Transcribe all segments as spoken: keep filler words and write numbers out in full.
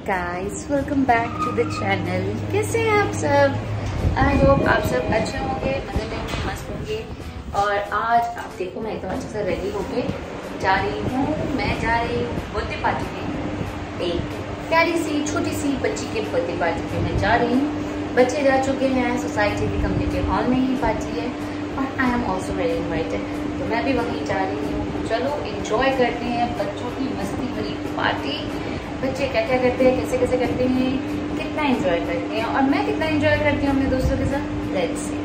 Guys, welcome back to the channel. कैसे हैं आप सब? आई होप आप सब अच्छे होंगे, मजे में होंगे, मस्त होंगे। और आज आप देखो, मैं एकदम अच्छे से रेडी होके जा रही हूँ। मैं जा रही हूँ बर्थडे पार्टी में, एक प्यारी सी छोटी सी बच्ची के बर्थडे पार्टी पे मैं जा रही हूँ। बच्चे जा चुके हैं, सोसाइटी की कम्युनिटी हॉल में ही पार्टी है और I am also very invited, तो मैं भी वहीं जा रही हूँ। चलो एंजॉय करते हैं बच्चों की मस्ती भरी पार्टी। बच्चे क्या क्या करते हैं, कैसे कैसे करते हैं, कितना एंजॉय करते हैं और मैं कितना एंजॉय करती हूँ अपने दोस्तों के साथ। Let's see.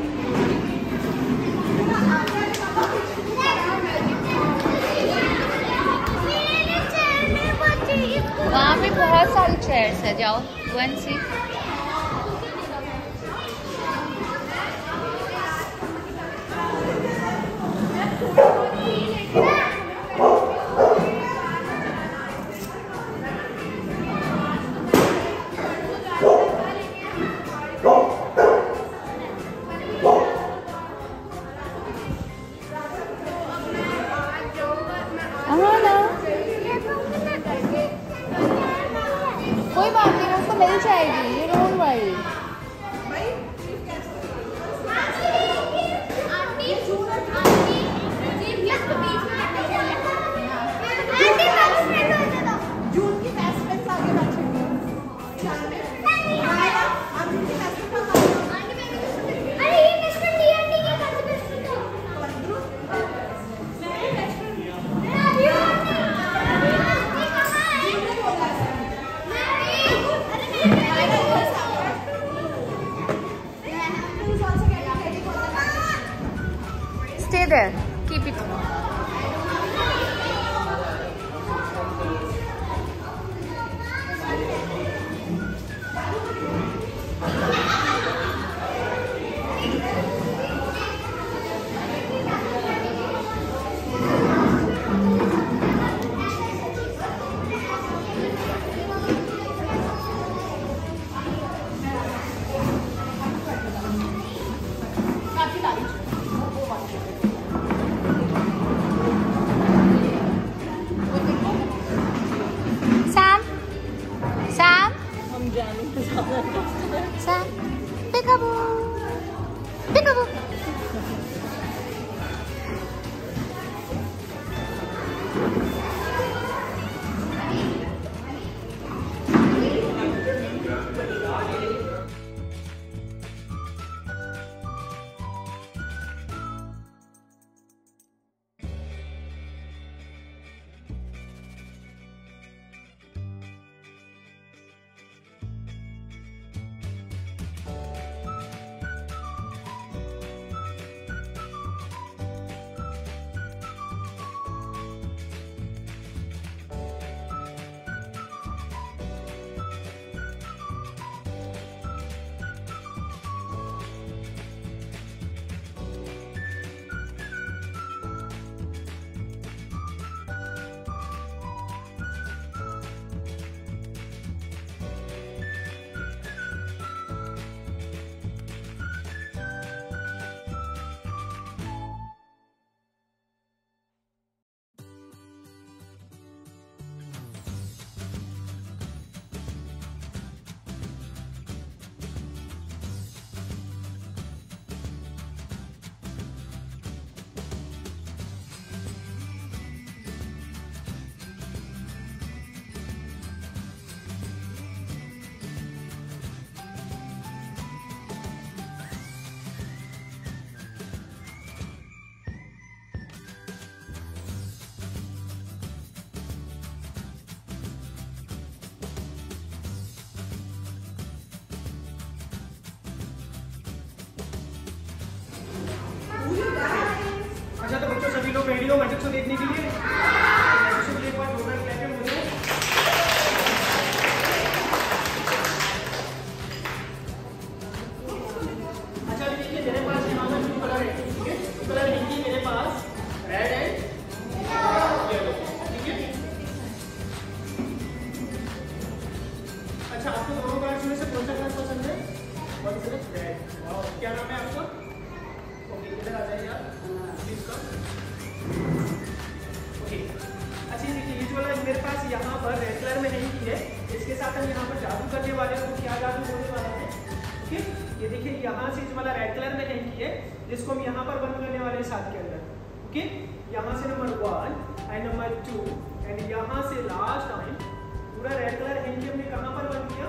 वहाँ पे बहुत सारी चेयर्स है, जाओ वन सी। कोई बात नहीं, उसको मिल जाएगी, you don't worry. Stay there. Keep it. Sam, peekaboo, peekaboo. अच्छा, तो बच्चों सभी लोग रेडी हो मैजिक शो देखने के लिए? मैजिक शो के लिए एक बार जोरदार क्लैप है मुझे। अच्छा देखिए, मेरे पास यहाँ पर ब्लू कलर है, ठीक है? कलर हिंदी मेरे पास रेड एंड येलो, ठीक है? अच्छा, आपको दोनों कार्ड्स में से कौन सा कार्ड पसंद है? कौन सा? रेड। वाह, क्या नाम है आपका? ओके, इधर आ जाइए आप। ओके, अच्छा देखिए, ये जो वाला मेरे पास यहाँ पर रेड कलर में नहीं की है, इसके साथ हम यहाँ पर जादू करने वाले हैं। क्या जादू होने वाला है? ओके, ये देखिए यहाँ से जो वाला रेड कलर में हैंकी है जिसको हम यहाँ पर बंद करने वाले हैं साथ के अंदर। ओके, यहाँ से number one and number two and यहाँ से लास्ट टाइम पूरा रेड कलर हैंकी हमने कहाँ पर बंद किया?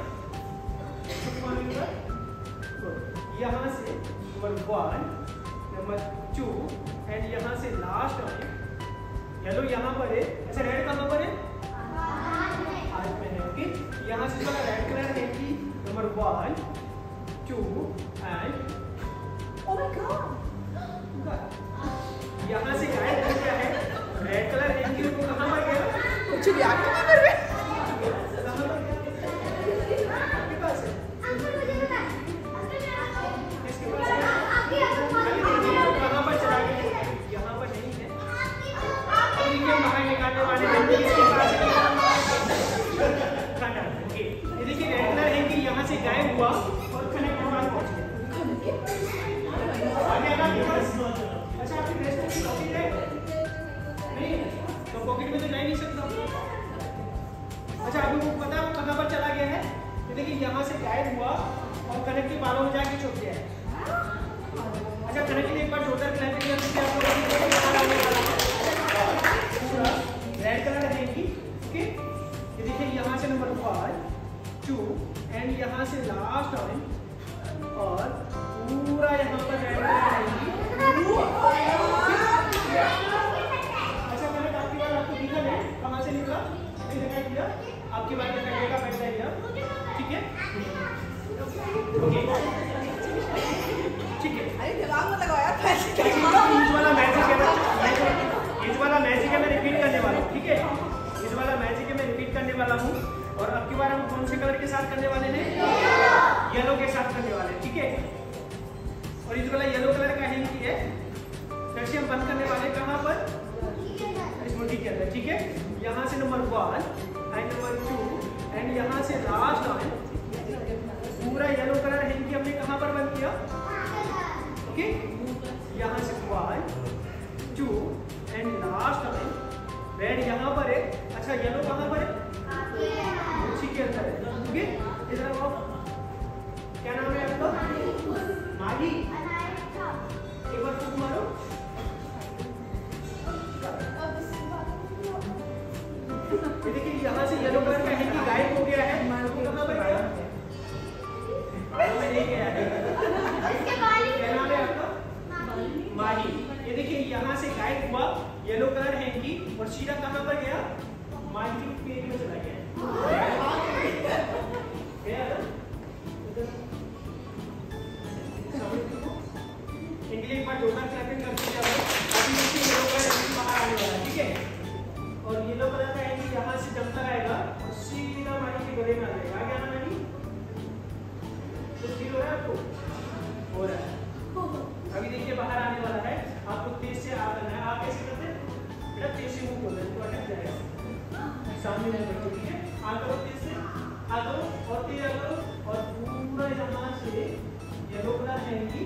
यहाँ से number one number two and यहाँ से लास्ट टाइम येलो यहाँ पर है। अच्छा, रेड कहाँ पर है? हाथ में है। ओके, यहाँ से वाला रेड कलर है कि number one two and oh my god, यहाँ से गायब हो गया है रेड कलर है कि वो कहाँ पर गया? कुछ भी आगे नहीं कर रहे। आपके पास है? किसके पास है? कहाँ पर चला गया? यहाँ पर नहीं है। अभी क्या बाहर निकालने वाले हैं? किसके पास है? ये देखिए रेड कलर है कि यहाँ से गायब हुआ और कनेक्ट के पास पहुँच गया। आगे आना आपके पास? अच्छा, आपकी ड्रेस में पॉकेट है? नहीं, तो पॉकेट में तो जा ही नहीं सकता। अच्छा, अभी वो पता है कहाँ पर चला गया है? ये देखिए यहाँ से गायब हुआ और कनेक्ट के बालों में जाके छुप गया है। अच्छा, कनेक्ट के लिए एक बार जोरदार क्लैप किया तो आपको रेड कलर है कि ओके, ये देखिए यहाँ से नंबर वन टू एंड यहाँ से लास्ट टाइम और पूरा यहाँ पर रेड कलर है। अच्छा, मैंने आपकी बार आपको दिखा है कहाँ से निकला? नहीं दिखाई दिया आपकी बार दिखाई का बैठ जाएगा। ठीक है, ओके, ठीक है। अरे दिमाग में लगाया था। ये वाला मैजिक है ना, ये वाला मैजिक है मैं रिपीट करने वाला हूँ। ठीक है, ये वाला मैजिक है मैं रिपीट करने वाला हूँ और अब की बार हम कौन से कलर के साथ करने वाले हैं? येलो के साथ करने वाले हैं। ठीक है, और इस वाला येलो कलर का हैंकी है फिर से हम बंद करने वाले कहाँ पर? इस मुट्ठी के अंदर। ठीक है, यहाँ से number one and number two and यहाँ से लास्ट टाइम पूरा येलो कलर हैंकी हमने कहाँ पर बंद किया? ओके, यहाँ से one two and last time red यहाँ पर है। अच्छा, येलो कहाँ पर है? मुट्ठी के अंदर है। ओके, इधर आओ। क्या नाम है आपका? माही। एक बार फूक मारो। ये देखिए यहाँ से येलो कलर का है कि गायब हो गया है। कहाँ पर गया? नहीं गया है। क्या नाम है आपका? माही। ये देखिए यहाँ से गायब हुआ येलो कलर है कि और सीधा कहाँ पर गया? माही के पेट में चला गया। एक बार जोरदार क्लैपिंग करते जाओ। अभी देखिए येलो कलर बाहर आने वाला है। ठीक है, और येलो कलर का है कि यहाँ से जमता रहेगा और सीधा माही के गले में आ जाएगा। आ गया ना माही? तो फील हो रहा है आपको? हो रहा है। अभी देखिए बाहर आने वाला है। आपको तेज से आ करना है। आप कैसे करते हैं बेटा? तेज से मुंह खोलना है तो अटक जाएगा। सामने नहीं बैठो। ठीक है, आ करो तेज से, आ करो और तेज आ करो और पूरा यहाँ से येलो कलर है कि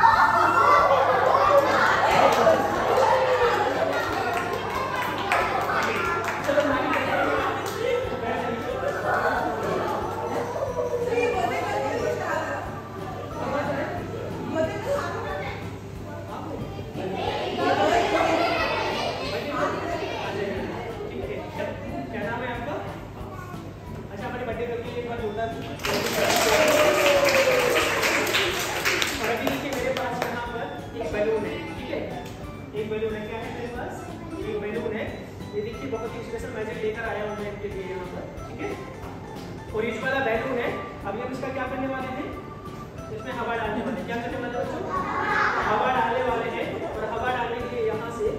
लेकर आया हूं मैं इनके लिए यहाँ पर। ठीक है, और इस वाला बैलून है। अभी हम इसका क्या करने वाले हैं? इसमें हवा डालने वाले हैं। क्या करने वाले बच्चों? हवा डालने वाले हैं और हवा डालने के लिए यहाँ से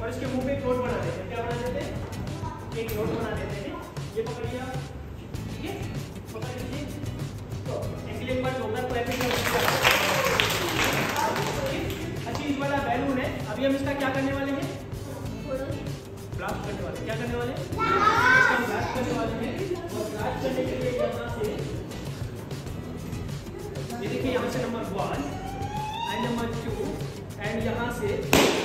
और इसके मुंह पे एक नोट बना देते हैं। क्या बना देते हैं? एक नोट बना देते हैं। ये पकड़िए आप, ठीक है, पकड़ लीजिए। तो एक बार डोनर को ऐसे अच्छी वाला बैलून है। अभी हम इसका क्या करने वाले हैं? ब्लास्ट करने वाले। क्या करने वाले हैं? इसका ब्लास्ट करने वाले हैं। और ब्लास्ट करने के लिए यहाँ से ये देखिए, यहाँ से number one and number two and यहाँ से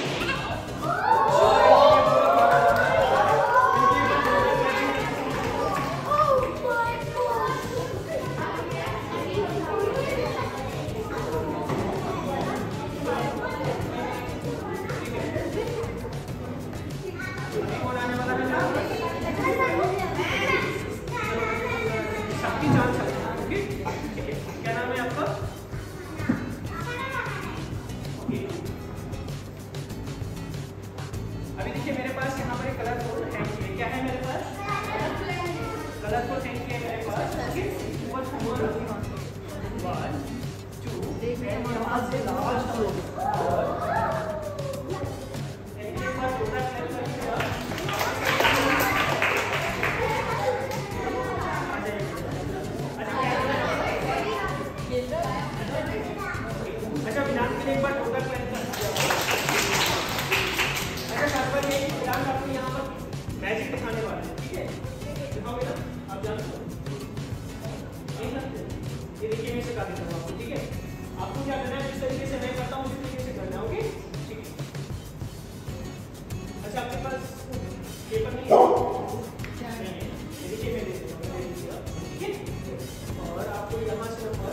मैजिक दिखाने वाले हैं, ठीक है? दिखाओगे ना आप? जानते हो नहीं जानते? ये देखिए मैं सिखा देता हूँ आपको, ठीक है? आपको क्या करना है, जिस तरीके से मैं करता हूँ उसी तरीके से करना है, ओके? ठीक है। अच्छा, आपके पास पेपर नहीं है? नहीं है। ये देखिए मैं दे देता हूँ, ठीक है? और आपको यहाँ से नंबर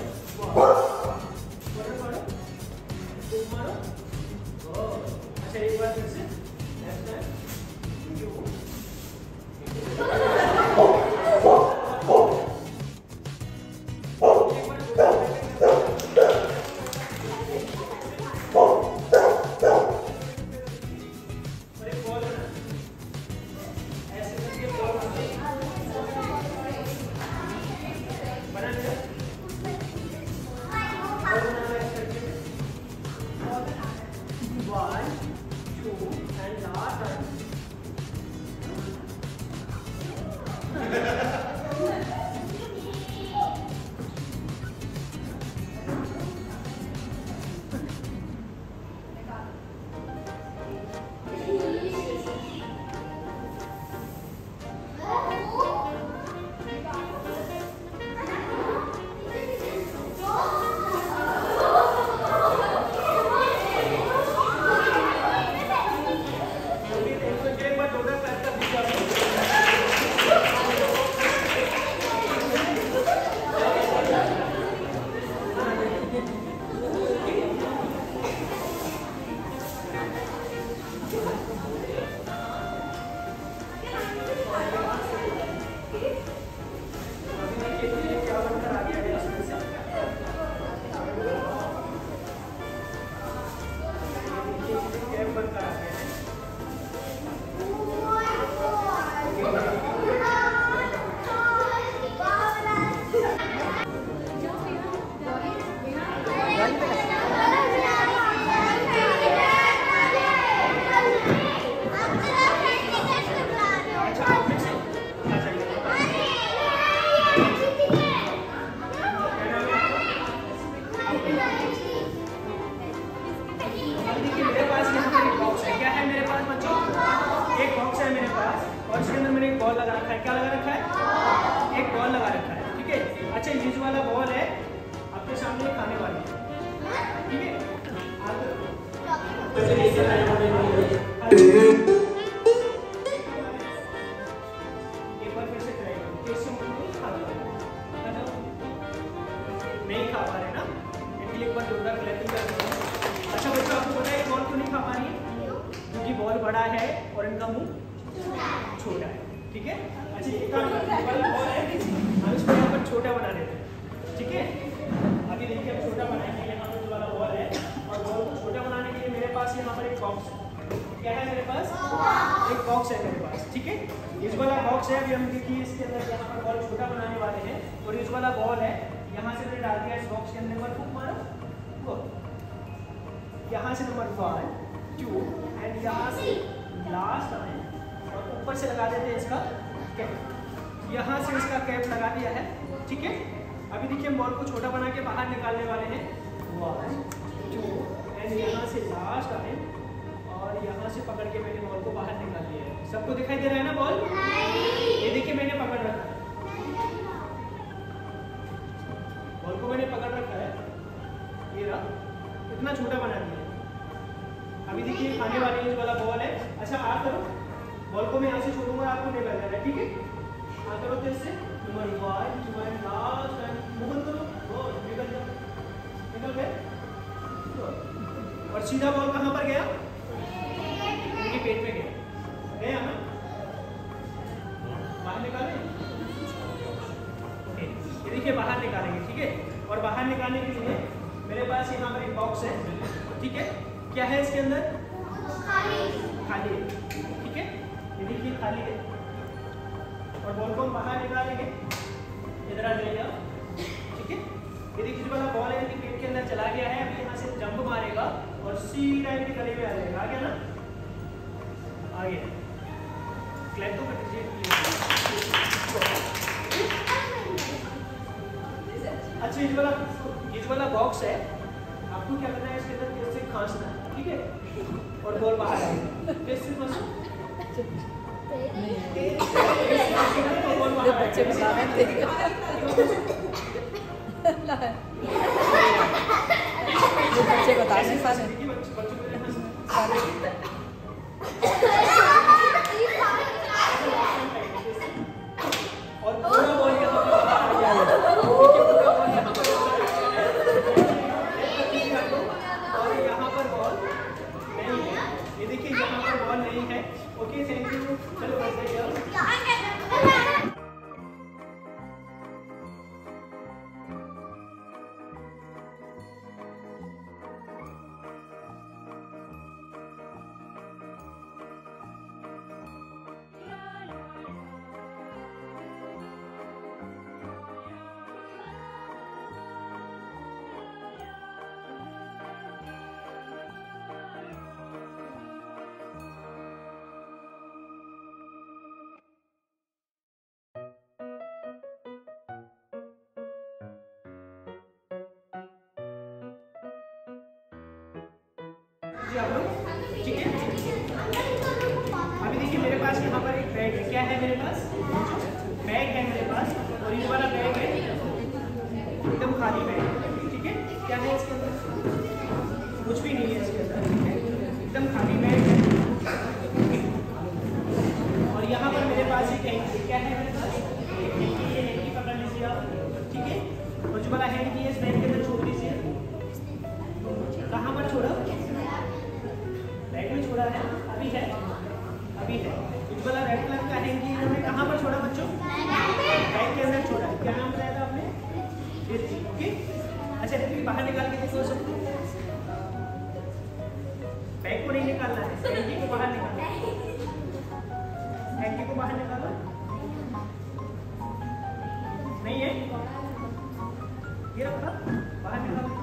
मारो, मारो। अच्छा, एक बार फिर से अच्छा, ये जो वाला बॉल है आपके सामने खाने वाली है, ठीक है? एक बार फिर से ट्राई करो, कैसे नहीं खा पा रहे ना, इसलिए एक बार जोरदार क्लैपिंग कर दो। अच्छा बच्चों, आपको पता है बॉल क्यों नहीं खा पा रही है? क्योंकि बॉल बड़ा है और इनका मुंह छोटा है, ठीक है? अच्छा, एक काम करते हैं, बॉल है हम इसको यहाँ पर छोटा बना देते हैं, ठीक है? अभी देखिए हम छोटा बनाएंगे, यहाँ पर जो वाला बॉल है, और बॉल को छोटा बनाने के लिए मेरे पास यहाँ पर एक बॉक्स है। क्या है मेरे पास? एक बॉक्स है मेरे पास, ठीक है? इस वाला बॉक्स है। अभी हम देखिए इसके अंदर यहाँ पर बॉल छोटा बनाने वाले हैं, और इस वाला बॉल है, यहाँ से मैंने डाल दिया इस बॉक्स के अंदर, फूंक मारो, यहाँ से नंबर वन टू एंड यहाँ से लास्ट आए और ऊपर से लगा देते हैं इसका कैप। यहाँ से इसका कैप लगा दिया है, ठीक है। अभी देखिए हम बॉल को छोटा बना के बाहर निकालने वाले हैं। वन टू एंड यहाँ से लास्ट आए और यहाँ से पकड़ के मैंने बॉल को बाहर निकाल लिया है। सबको दिखाई दे रहा है ना बॉल? ये देखिए मैंने पकड़ रखा है, बॉल को मैंने पकड़ रखा है, ये रहा, इतना छोटा बना दिया है। अभी देखिए खाने वाली वाला बॉल है। अच्छा आप करो, बॉल को मैं यहाँ से छोड़ूंगा, आपको निकल जाएगा, ठीक है। हाँ करो तो इससे one two and last and move करो, बॉल निकल जाओ, निकल गए। और सीधा बॉल कहाँ पर गया? इनके पेट में गया, गया ना, बाहर निकाले। ओके, ये देखिए बाहर निकालेंगे, ठीक है। और बाहर निकालने के लिए मेरे पास यहाँ पर एक बॉक्स है, ठीक है। क्या है इसके अंदर? खाली खाली है, ठीक है। ये देखिए खाली है और बॉल को हम बाहर निकालेंगे, इधर आ जाइए, ठीक है। ये देखिए जो वाला बॉल है इनके पेट के अंदर चला गया है। अभी यहाँ से जंप मारेगा और सीधा इनके गले में आ जाएगा। आ गया ना? आ गया। क्लैप तो कर दीजिए। अच्छा ये वाला ये वाला बॉक्स है, आपको क्या करना है, इसके अंदर फिर से खांसना है, ठीक है। और बॉल बाहर आएगा, फिर से खांसो। बच्चे बता रहे थे बच्चे बता रहे और पूरा बॉल यहाँ और यहाँ पर बॉल नहीं है, ये देखिए यहाँ पर बॉल नहीं है। ओके थैंक यू, चलो बस आप लोग, ठीक है। अभी देखिए मेरे पास यहाँ पर एक बैग है। क्या है मेरे पास? बैग है मेरे पास और ये वाला बैग है एकदम खाली बैग, ठीक है। क्या है इसके अंदर? कुछ भी नहीं है इसके अंदर, ठीक है, एकदम खाली बैग है। और यहाँ पर मेरे पास एक हैंकी। क्या है मेरे पास? हैंकी। ये हैंकी पकड़ लीजिए आप, ठीक है। और जो वाला हैंकी है इस बैग के अंदर छोड़ दीजिए। कहाँ पर छोड़ा? बैग में छोड़ा है, अभी है, अभी है। इस वाला रेड कलर का हैंकी हमने कहाँ पर छोड़ा बच्चों? बैग के अंदर छोड़ा है। क्या नाम बताया था आपने? ऋषि, ओके। अच्छा फिर बाहर निकाल के देखो सबको। बैग को नहीं निकालना है, हैंकी को बाहर निकालना है। हैंकी को बाहर निकालो। नहीं है, ये रखा, बाहर निकालो,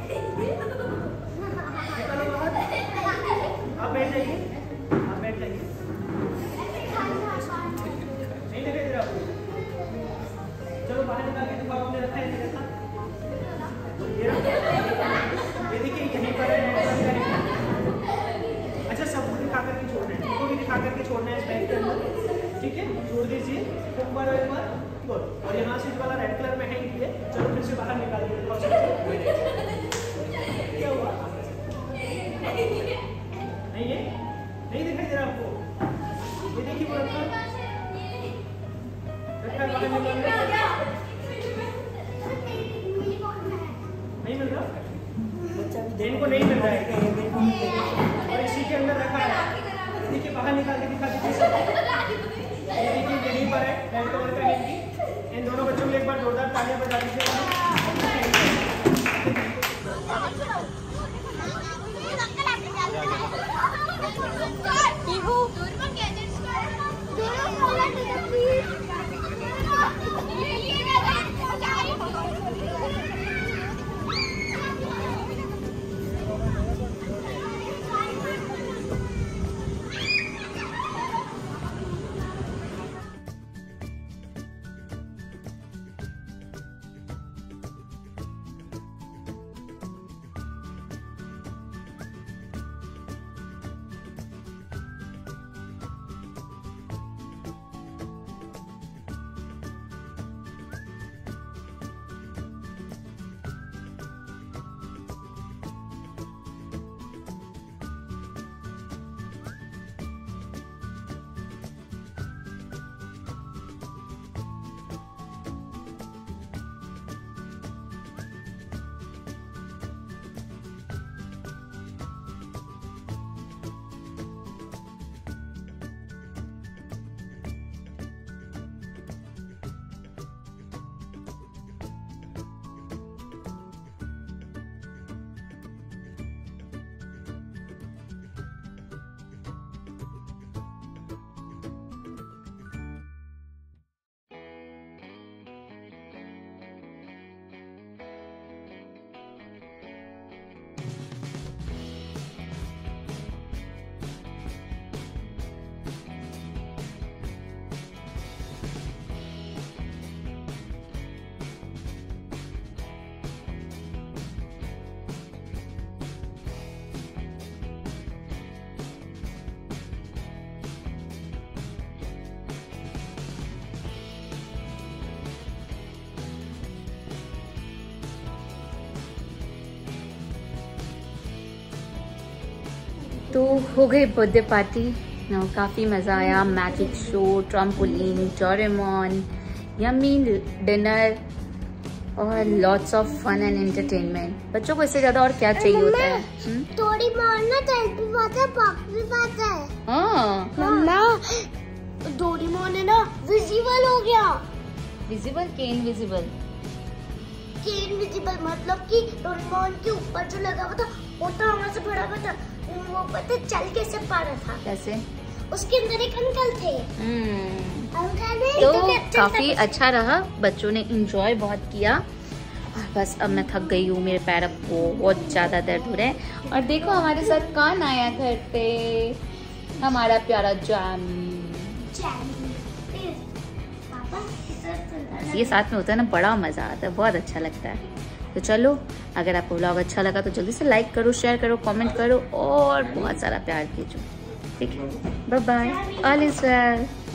निकालो बाहर। आप बैठ जाइए, आप बैठ जाइए। नहीं लगे इधर आपको, चलो बाहर निकाल के दिखाओ। आपने रखा है, नहीं रखा? ये देखिए यहीं पर है। अच्छा सबको दिखा करके छोड़ना है, सबको भी दिखा करके छोड़ना है इस बैग के अंदर, ठीक है। छोड़ दीजिए एक बार एक बार, और यहाँ से जो वाला रेड कलर में है ये, चलो फिर से बाहर निकाल दीजिए। क्या हुआ? नहीं है, नहीं दिखाई दे रहा आपको? ये देखिए वो रखा रखा बाहर निकाल रहा, नहीं मिल रहा, इनको नहीं मिल रहा है और इसी के अंदर रखा है। देखिए बाहर निकाल के दिखा दीजिए। ये देखिए यहीं पर है रेड कलर का हैंकी। इन दोनों बच्चों को एक बार जोरदार तालियां बजा दीजिए। तो हो गई बर्थडे पार्टी, काफ़ी मज़ा आया। Magic show, trampoline, Doraemon, yummy dinner और lots of fun and entertainment. बच्चों को इससे ज़्यादा और क्या चाहिए होता है? डोरेमोन ना तेल भी पाता है, पाप भी पाता है। हाँ मम्मा, डोरेमोन है ना विजिबल हो गया। विजिबल के इनविजिबल? कि इनविजिबल मतलब कि डोरेमोन के ऊपर जो लगा हुआ था वो तो हमारे से बड़ा था, वो पता चल कैसे पा रहा था। कैसे? उसके अंदर एक अंकल थे। अंकल ने तो, तो काफी अच्छा रहा, बच्चों ने एंजॉय बहुत किया। और बस अब मैं थक गई हूँ, मेरे पैर अब बहुत ज्यादा दर्द हो रहे हैं। और देखो हमारे साथ कौन आया घर पे, हमारा प्यारा जैम। ये साथ में होता है ना, बड़ा मजा आता है, बहुत अच्छा लगता है। तो चलो, अगर आपको व्लॉग अच्छा लगा तो जल्दी से लाइक करो, शेयर करो, कमेंट करो और बहुत सारा प्यार दीजिए। ठीक है, bye bye, all is well.